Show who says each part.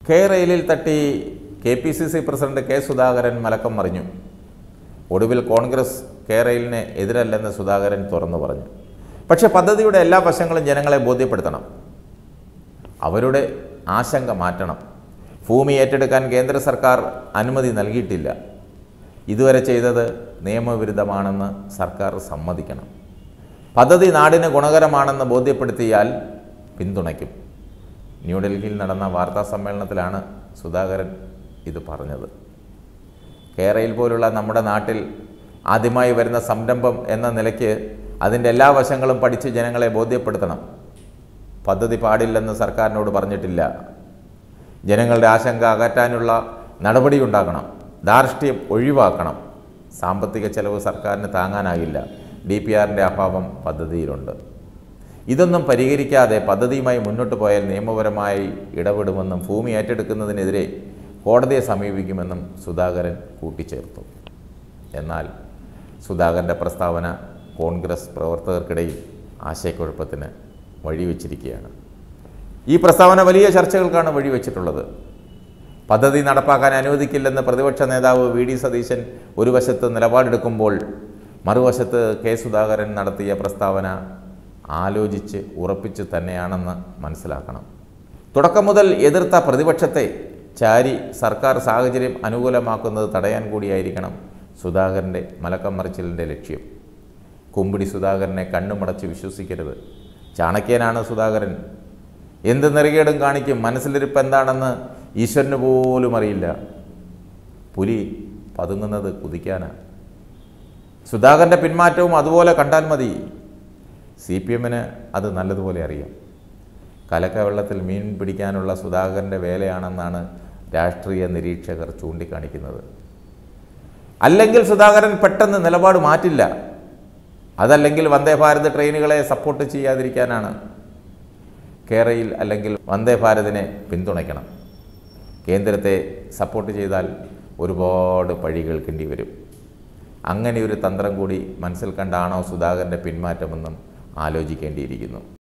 Speaker 1: K റെയിലിൽ തട്ടി KPCC president K Sudhakaran മലക്കം മറിഞ്ഞു. ഒടുവിൽ കോൺഗ്രസ് കെ റെയിലിന് എതിരല്ലെന്ന് സുധാകരൻ തുറന്നു പറഞ്ഞു. പക്ഷേ പദ്ധതിയുടെ എല്ലാ വശങ്ങളും ജനങ്ങളെ ബോധ്യപ്പെടുത്തണം. അവരുടെ ആശങ്ക മാറ്റണം. ഭൂമി ഏറ്റെടുക്കാൻ കേന്ദ്ര സർക്കാർ അനുമതി നൽകിയിട്ടില്ല. ഇതുവരെ ചെയ്തത് നിയമവിരുദ്ധമാണെന്ന് സർക്കാർ സമ്മതിക്കണം. പദ്ധതി നാടിന് ഗുണകരമാണെന്ന് ബോധ്യപ്പെടുത്തിയാൽ പിന്തുണയ്ക്കും. ന്യൂഡൽഹിയിൽ നടന്ന വാർത്താ സമ്മേളനത്തിലാണ് സുധാകരൻ ഇത് പറഞ്ഞത്. കെ റെയിൽ പോലുള്ള നമ്മുടെ നാട്ടിൽ ആദ്യമായി വരുന്ന സംരംഭം എന്ന നിലയ്ക്ക് അതിൻ്റെ എല്ലാ വശങ്ങളും പഠിച്ച് ജനങ്ങളെ ബോധ്യപ്പെടുത്തണം. പദ്ധതി പാടില്ലെന്ന് സർക്കാരിനോട് പറഞ്ഞിട്ടില്ല. ജനങ്ങളുടെ ആശങ്ക അകറ്റാനുള്ള നടപടിയുണ്ടാകണം. ധാർഷ്ട്യം ഒഴിവാക്കണം. സാമ്പത്തിക ചെലവ് സർക്കാരിന് താങ്ങാനാകില്ല. DPRൻ്റെ അഭാവം പദ്ധതിയിലുണ്ട്. ഇതൊന്നും പരിഹരിക്കാതെ പദ്ധതിയുമായി മുന്നോട്ട് പോയാൽ നിയമപരമായി ഇടപെടുമെന്നും ഭൂമി ഏറ്റെടുക്കുന്നതിനെതിരെ കോടതിയെ സമീപിക്കുമെന്നും സുധാകരൻ കൂട്ടിച്ചേർത്തു. എന്നാൽ സുധാകരൻ്റെ പ്രസ്താവന കോൺഗ്രസ് പ്രവർത്തകർക്കിടയിൽ ആശയക്കുഴപ്പത്തിന് വഴിവെച്ചിരിക്കുകയാണ്. ഈ പ്രസ്താവന വലിയ ചർച്ചകൾക്കാണ് വഴിവെച്ചിട്ടുള്ളത്. പദ്ധതി നടപ്പാക്കാൻ അനുവദിക്കില്ലെന്ന് പ്രതിപക്ഷ നേതാവ് VD സതീശൻ ഒരു വശത്ത് നിലപാടെടുക്കുമ്പോൾ മറുവശത്ത് കെ സുധാകരൻ നടത്തിയ പ്രസ്താവന ആലോചിച്ച് ഉറപ്പിച്ച് തന്നെയാണെന്ന് മനസ്സിലാക്കണം. തുടക്കം മുതൽ എതിർത്ത പ്രതിപക്ഷത്തെ ചാരി സർക്കാർ സാഹചര്യം അനുകൂലമാക്കുന്നത് തടയാൻ കൂടിയായിരിക്കണം സുധാകരൻ്റെ മലക്കം മറിച്ചിലിൻ്റെ ലക്ഷ്യം. കുമ്പിടി സുധാകരനെ കണ്ണുമടച്ച് വിശ്വസിക്കരുത്. ചാണക്യനാണ് സുധാകരൻ. എന്ത് നെറുകേടും കാണിക്കും. മനസ്സിലിരിപ്പ് എന്താണെന്ന് ഈശ്വരന് പോലും അറിയില്ല. പുലി പതുങ്ങുന്നത് കുതിക്കാനാണ്. സുധാകരൻ്റെ പിന്മാറ്റവും അതുപോലെ കണ്ടാൽ മതി. CPMന് അത് നല്ലതുപോലെ അറിയാം. കലക്കവെള്ളത്തിൽ മീൻ പിടിക്കാനുള്ള സുധാകരൻ്റെ വേലയാണെന്നാണ് രാഷ്ട്രീയ നിരീക്ഷകർ ചൂണ്ടിക്കാണിക്കുന്നത്. അല്ലെങ്കിൽ സുധാകരൻ പെട്ടെന്ന് നിലപാട് മാറ്റില്ല. അതല്ലെങ്കിൽ വന്ദേ ഭാരത് ട്രെയിനുകളെ സപ്പോർട്ട് ചെയ്യാതിരിക്കാനാണ്. കെ റെയിൽ അല്ലെങ്കിൽ വന്ദേ ഭാരതിനെ പിന്തുണയ്ക്കണം. കേന്ദ്രത്തെ സപ്പോർട്ട് ചെയ്താൽ ഒരുപാട് പഴി കേൾക്കേണ്ടി വരും. അങ്ങനെ ഒരു തന്ത്രം കൂടി മനസ്സിൽ കണ്ടാണോ സുധാകരൻ്റെ പിന്മാറ്റമെന്നും ആലോചിക്കേണ്ടിയിരിക്കുന്നു.